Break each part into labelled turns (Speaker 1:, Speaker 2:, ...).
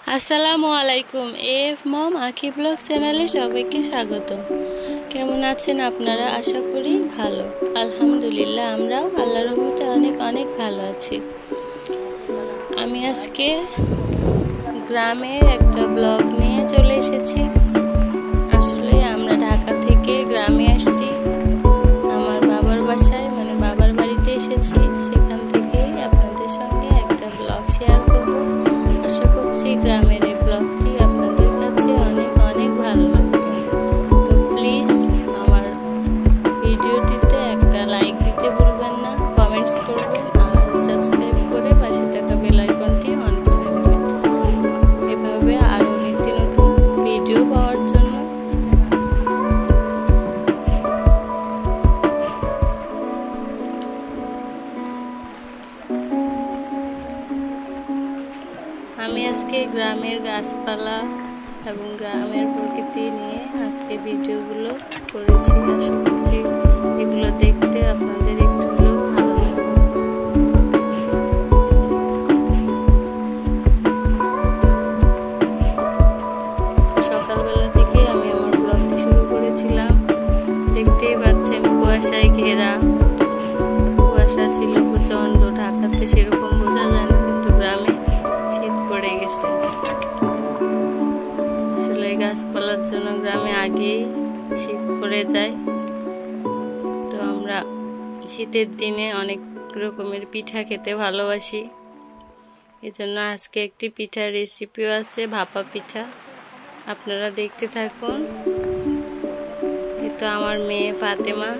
Speaker 1: আসসালামু আলাইকুম। এফ মম আঁকি ব্লগ চ্যানেলে সবাইকে স্বাগত। কেমন আছেন আপনারা? আশা করি ভালো। আলহামদুলিল্লাহ, আমরাও আল্লাহর রহমতে অনেক অনেক ভালো আছি। আমি আজকে গ্রামের একটা ব্লগ নিয়ে চলে এসেছি। আসলে আমরা ঢাকা থেকে গ্রামে আসছি, আমার বাবার বাসায় মানে বাবার বাড়িতে এসেছি। সেখান থেকেই আপনাদের সঙ্গে একটা ব্লগ শেয়ার করব। আশা করছি গ্রামের এই ব্লগটি আপনাদের কাছে অনেক অনেক ভালো লাগবে। তো প্লিজ আমার ভিডিওটিতে একটা লাইক দিতে ভুলবেন না, কমেন্টস করবেন আর সাবস্ক্রাইব করে পাশে থাকা বেল আইকনটি অন করে দেবেন, এভাবে আরও নিত্য নতুন ভিডিও পাওয়ার জন্য। আমি আজকে গ্রামের গাছপালা এবং গ্রামের প্রকৃতি নিয়ে আজকে ভিডিওগুলো করেছি। আশা করছি এগুলো দেখতে আপনাদের একটু হলেও ভালো লাগবে। তো সকালবেলা থেকে আমি আমার ব্লগটি শুরু করেছিলাম। দেখতেই পাচ্ছেন কুয়াশায় ঘেরা, কুয়াশা ছিল প্রচণ্ড। ঢাকাতে সেরকম বোঝা যায় না, কিন্তু গ্রামে শীত পড়ে গেছে। আসলে গাছপালার জন্য গ্রামে আগেই শীত পড়ে যায়। তো আমরা শীতের দিনে অনেক রকমের পিঠা খেতে ভালোবাসি। এজন্য আজকে একটি পিঠার রেসিপিও আছে, ভাপা পিঠা। আপনারা দেখতে থাকুন। এই তো আমার মেয়ে ফাতেমা।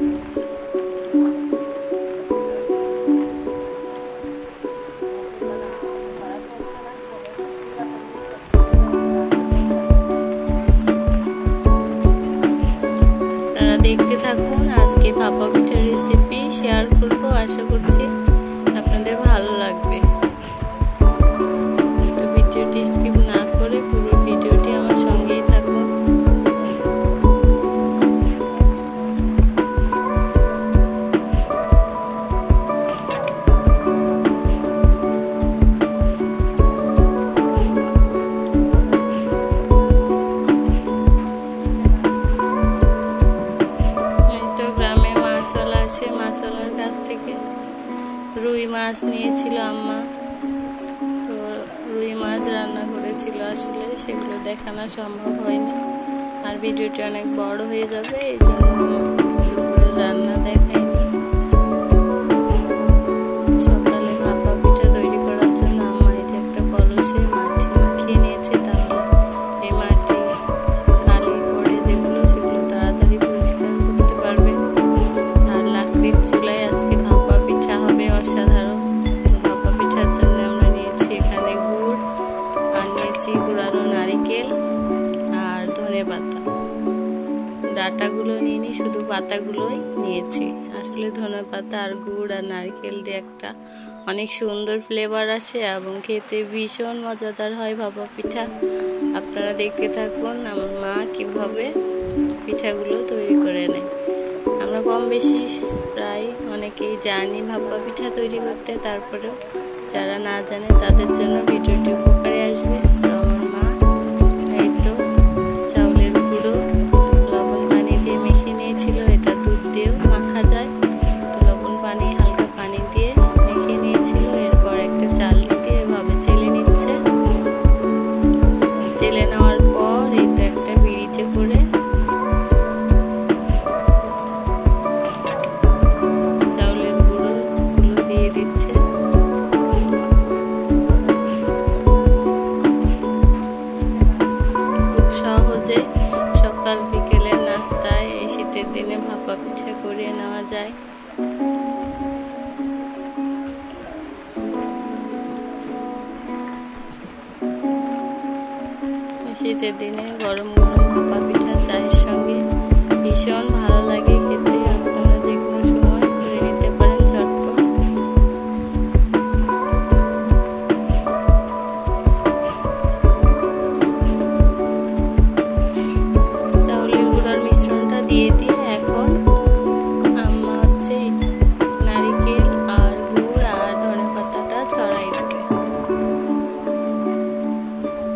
Speaker 1: দেখতে থাকুন, আজকে ভাপা পিঠার রেসিপি শেয়ার করব। আশা করছি আপনাদের ভালো লাগবে। তো ভিডিওটি স্কিপ না করে পুরো ভিডিওটি আমার সঙ্গেই থাকুন। মাছওয়ালার কাছ থেকে রুই মাছ নিয়েছিল আম্মা। তো রুই মাছ রান্না করেছিল। আসলে সেগুলো দেখানো সম্ভব হয়নি, আর ভিডিওটি অনেক বড় হয়ে যাবে, এই জন্য দুপুরের রান্না দেখাইনি। সকালে ভাপা পিঠা তৈরি করার জন্য আম্মা এই যে একটা কলসে মাটি মাখিয়ে নিয়েছে। তাহলে এই মাটি কালি পড়ে যেগুলো, সেগুলো তাড়াতাড়ি পরিষ্কার করতে পারবে। আর লাকড়ির চুলায় আজকে ভাপা পিঠা হবে অসাধারণ। তো ভাপা পিঠার জন্য আমরা নিয়েছি এখানে গুড়, আর নিয়েছি কুড়ানো নারিকেল আর ধনেপাতা। ডাটাগুলো নিইনি, শুধু পাতাগুলোই নিয়েছি। আসলে ধনেপাতা আর গুড় আর নারিকেল দিয়ে একটা অনেক সুন্দর ফ্লেভার আসে এবং খেতে ভীষণ মজাদার হয় ভাপা পিঠা। আপনারা দেখতে থাকুন আমার মা কিভাবে পিঠাগুলো তৈরি করে নেয়। আমরা কম বেশি প্রায় অনেকেই জানি ভাপা পিঠা তৈরি করতে, তারপরেও যারা না জানে তাদের জন্য ভিডিওটি উপকারে আসবে। তো আমার মা এই তো চাউলের গুঁড়ো লবণ পানি দিয়ে মেখে নিয়েছিল। এটা দুধ দিয়েও মাখা যায়। তো লবণ পানি, হালকা পানি দিয়ে মেখে নিয়েছিল। এরপর একটা চালনি দিয়ে এভাবে চেলে নিচ্ছে। চেলে নেওয়ার পর এই তো একটা পিঁড়িতে করে দিচ্ছে। খুব সহজে সকাল বিকেলের নাস্তায় এই শীতের দিনে ভাপা পিঠা করে নেওয়া যায়। শীতের দিনে গরম গরম ভাপা পিঠা চায়ের সঙ্গে ভীষণ ভালো লাগে খেতে। আপনারা যে কোনো সময় করে নিতে পারেন ঝটপট। চাউলের গুঁড়ার মিশ্রণটা দিয়ে এখন আম্মা নারিকেল আর গুড় আর ধনেপাতাটা ছড়াই দেবে।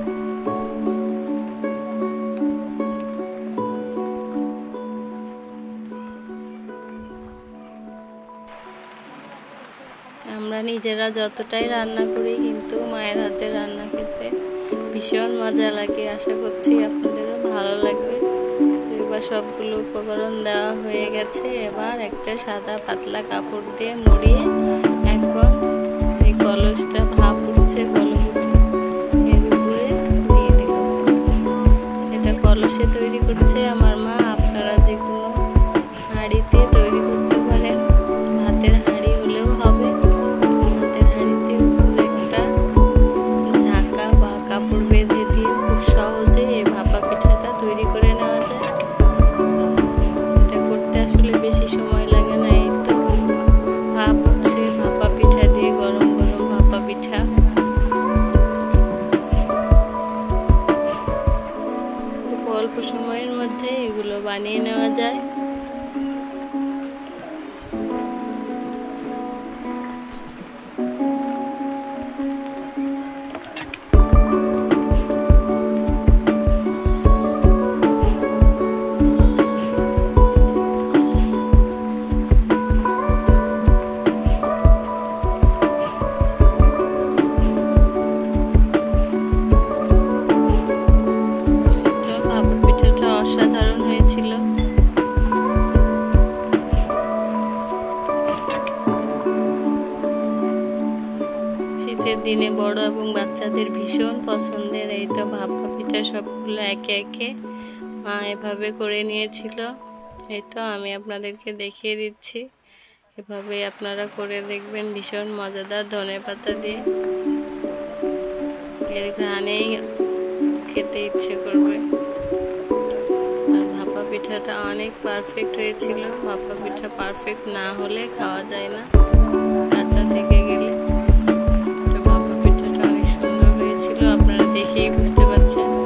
Speaker 1: নিজেরা যতটাই রান্না করি, কিন্তু মায়ের হাতে রান্না খেতে ভীষণ মজা লাগে। আশা করছি আপনাদেরও ভালো লাগবে। তো এবার সবগুলো উপকরণ দেওয়া হয়ে গেছে। এবার একটা সাদা পাতলা কাপড় দিয়ে মুড়িয়ে এখন এই কলসটা ভাপ উঠছে, বলক উঠে এর উপরে দিয়ে দিল। এটা কলসে তৈরি করছে আমার মা। আপনারা যে কোনো হাঁড়িতে তৈরি করতে পারেন, ভাতের হাঁড়ি হলেও হবে। ভাতের হাঁড়িতে উপরে একটা ঝাঁকা বা কাপড় বেঁধে দিয়ে খুব সহজে এই ভাপা পিঠাটা তৈরি করে নেওয়া যায়। এটা করতে আসলে বেশি সময় লাগে না। এই তো ভাপ উঠছে ভাপা পিঠা দিয়ে, গরম গরম ভাপা পিঠা। খুব অল্প সময়ের মধ্যে এগুলো বানিয়ে নেওয়া যায়। অসাধারণ হয়েছিল। শীতের দিনে বড় এবং বাচ্চাদের ভীষণ পছন্দের এই তো ভাপা পিঠা। সবগুলো একে একে মা এভাবে করে নিয়েছিল। এই তো আমি আপনাদেরকে দেখিয়ে দিচ্ছি। এভাবে আপনারা করে দেখবেন, ভীষণ মজাদার। ধনেপাতা দিয়ে এর ঘ্রাণেই খেতে ইচ্ছে করবে। আর ভাপা পিঠাটা অনেক পারফেক্ট হয়েছিল। ভাপা পিঠা পারফেক্ট না হলে খাওয়া যায় না, কাঁচা থেকে গেলে। তো ভাপা পিঠাটা অনেক সুন্দর হয়েছিল, আপনারা দেখেই বুঝতে পারছেন।